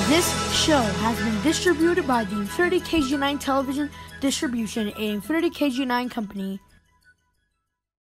This show has been distributed by the InfinityKG9 Television Distribution, a InfinityKG9 company.